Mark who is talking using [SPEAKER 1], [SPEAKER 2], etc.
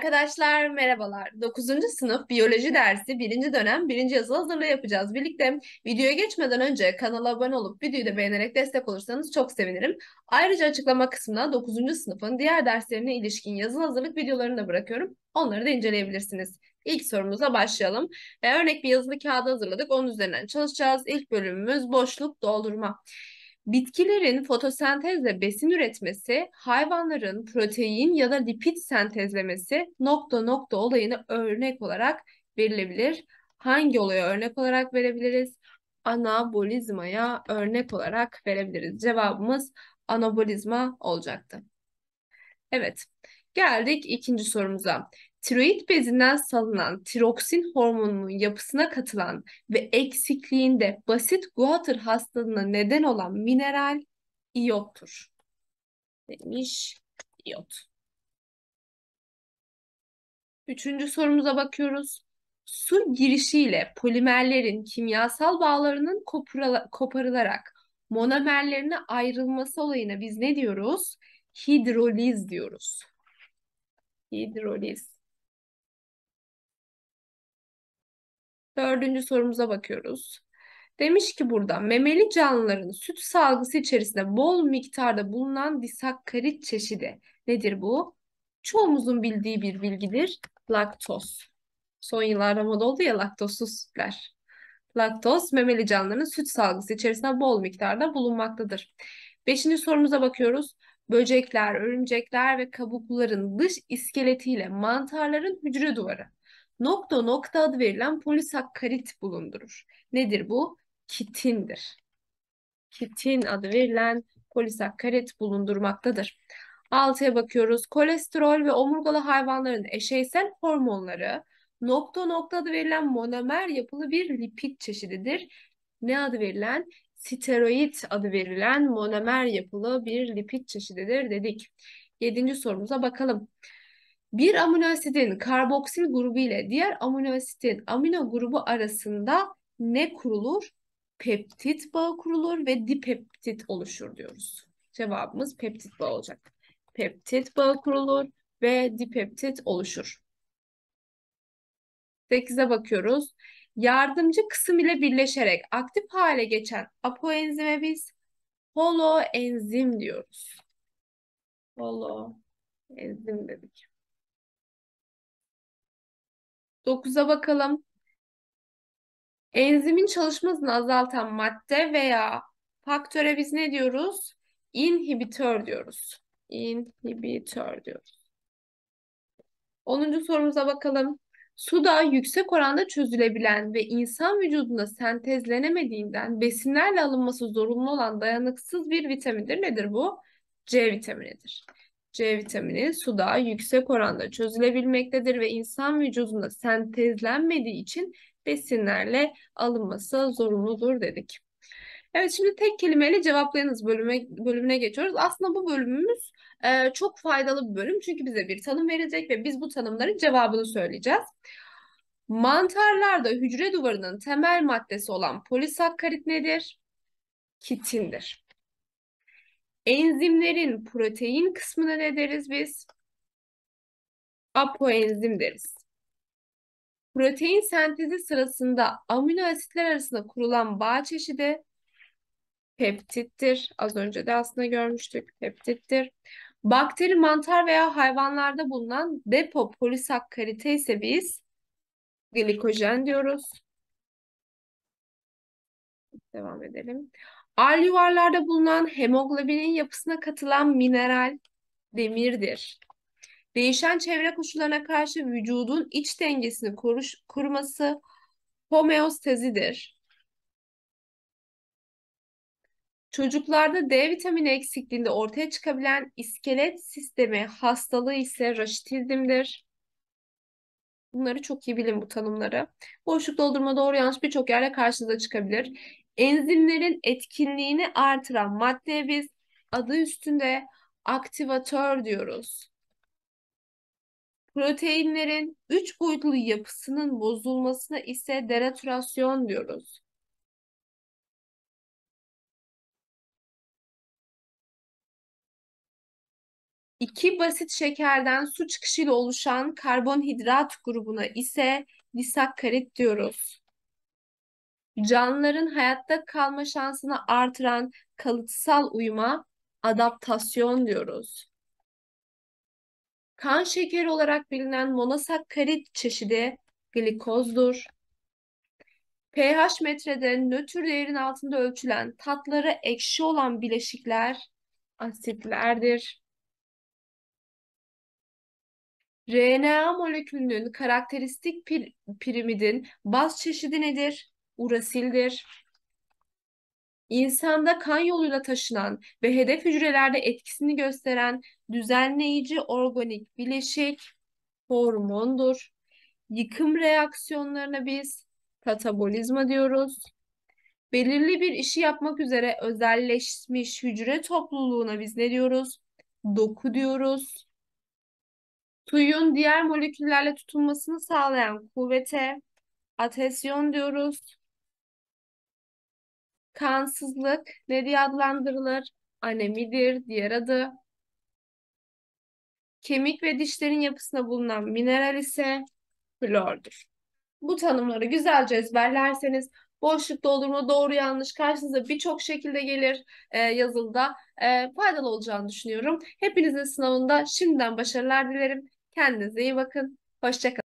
[SPEAKER 1] Arkadaşlar merhabalar. 9. sınıf biyoloji dersi birinci dönem birinci yazılı hazırlığı yapacağız. Birlikte videoya geçmeden önce kanala abone olup videoyu da beğenerek destek olursanız çok sevinirim. Ayrıca açıklama kısmına 9. sınıfın diğer derslerine ilişkin yazılı hazırlık videolarını da bırakıyorum. Onları da inceleyebilirsiniz. İlk sorumuza başlayalım. Örnek bir yazılı kağıdı hazırladık. Onun üzerinden çalışacağız. İlk bölümümüz boşluk doldurma. Bitkilerin fotosentezle besin üretmesi, hayvanların protein ya da lipid sentezlemesi nokta nokta olayını örnek olarak verilebilir. Hangi olaya örnek olarak verebiliriz? Anabolizmaya örnek olarak verebiliriz. Cevabımız anabolizma olacaktı. Evet, geldik ikinci sorumuza. Tiroid bezinden salınan tiroksin hormonunun yapısına katılan ve eksikliğinde basit Goiter hastalığına neden olan mineral iyottur. Demiş iyot. Üçüncü sorumuza bakıyoruz. Su girişiyle polimerlerin kimyasal bağlarının koparılarak monomerlerine ayrılması olayına biz ne diyoruz? Hidroliz diyoruz. Hidroliz. Dördüncü sorumuza bakıyoruz. Demiş ki burada memeli canlıların süt salgısı içerisinde bol miktarda bulunan disakkarit çeşidi nedir bu? Çoğumuzun bildiği bir bilgidir. Laktoz. Son yıllarda moda oldu ya laktozsuz sütler. Laktoz memeli canlıların süt salgısı içerisinde bol miktarda bulunmaktadır. Beşinci sorumuza bakıyoruz. Böcekler, örümcekler ve kabukluların dış iskeletiyle mantarların hücre duvarı nokta nokta adı verilen polisakkarit bulundurur. Nedir bu? Kitindir. Kitin adı verilen polisakkarit bulundurmaktadır. Altıya bakıyoruz. Kolesterol ve omurgalı hayvanların eşeysel hormonları nokta nokta adı verilen monomer yapılı bir lipid çeşididir. Ne adı verilen? Steroid adı verilen monomer yapılı bir lipid çeşididir dedik. Yedinci sorumuza bakalım. Bir amino asidin karboksil grubu ile diğer amino asitin amino grubu arasında ne kurulur? Peptit bağı kurulur ve dipeptit oluşur diyoruz. Cevabımız peptit bağı olacak. Peptit bağı kurulur ve dipeptit oluşur. 8'e bakıyoruz. Yardımcı kısım ile birleşerek aktif hale geçen apoenzime biz holoenzim diyoruz. Holoenzim dedik. 9'a bakalım. Enzimin çalışma hızını azaltan madde veya faktöre biz ne diyoruz? İnhibitör diyoruz. İnhibitör diyoruz. 10. sorumuza bakalım. Suda yüksek oranda çözülebilen ve insan vücudunda sentezlenemediğinden besinlerle alınması zorunlu olan dayanıksız bir vitamindir. Nedir bu? C vitaminidir. C vitamini suda yüksek oranda çözülebilmektedir ve insan vücudunda sentezlenmediği için besinlerle alınması zorunludur dedik. Evet, şimdi tek kelimeyle cevaplayınız bölümüne geçiyoruz. Aslında bu bölümümüz çok faydalı bir bölüm. Çünkü bize bir tanım verecek ve biz bu tanımların cevabını söyleyeceğiz. Mantarlarda hücre duvarının temel maddesi olan polisakkarit nedir? Kitindir. Enzimlerin protein kısmına ne deriz biz? Apoenzim deriz. Protein sentezi sırasında amino asitler arasında kurulan bağ çeşidi peptittir. Az önce de aslında görmüştük. Peptittir. Bakteri, mantar veya hayvanlarda bulunan depo polisakkarite ise biz glikojen diyoruz. Devam edelim. Alüvarlarda bulunan hemoglobinin yapısına katılan mineral demirdir. Değişen çevre koşullarına karşı vücudun iç dengesini koruması homeostazidir. Çocuklarda D vitamini eksikliğinde ortaya çıkabilen iskelet sistemi hastalığı ise raşitizmdir. Bunları çok iyi bilin bu tanımları. Boşluk doldurma doğru yanlış birçok yerde karşınıza çıkabilir. Enzimlerin etkinliğini artıran maddeye biz adı üstünde aktivatör diyoruz. Proteinlerin 3 boyutlu yapısının bozulmasına ise denatürasyon diyoruz. İki basit şekerden su çıkışıyla oluşan karbonhidrat grubuna ise disakkarit diyoruz. Canlıların hayatta kalma şansını artıran kalıtsal uyuma adaptasyon diyoruz. Kan şekeri olarak bilinen monosakkarit çeşidi glikozdur. pH metrede nötr değerin altında ölçülen tatları ekşi olan bileşikler asitlerdir. RNA molekülünün karakteristik pirimidin baz çeşidi nedir? Urasildir. İnsanda kan yoluyla taşınan ve hedef hücrelerde etkisini gösteren düzenleyici organik bileşik hormondur. Yıkım reaksiyonlarına biz katabolizma diyoruz. Belirli bir işi yapmak üzere özelleşmiş hücre topluluğuna biz ne diyoruz? Doku diyoruz. Suyun diğer moleküllerle tutunmasını sağlayan kuvvete adhezyon diyoruz. Kansızlık ne diye adlandırılır? Anemidir diğer adı. Kemik ve dişlerin yapısında bulunan mineral ise flordur. Bu tanımları güzelce ezberlerseniz boşluk doldurma doğru yanlış karşınıza birçok şekilde gelir yazılıda. Faydalı olacağını düşünüyorum. Hepinizin sınavında şimdiden başarılar dilerim. Kendinize iyi bakın. Hoşça kalın.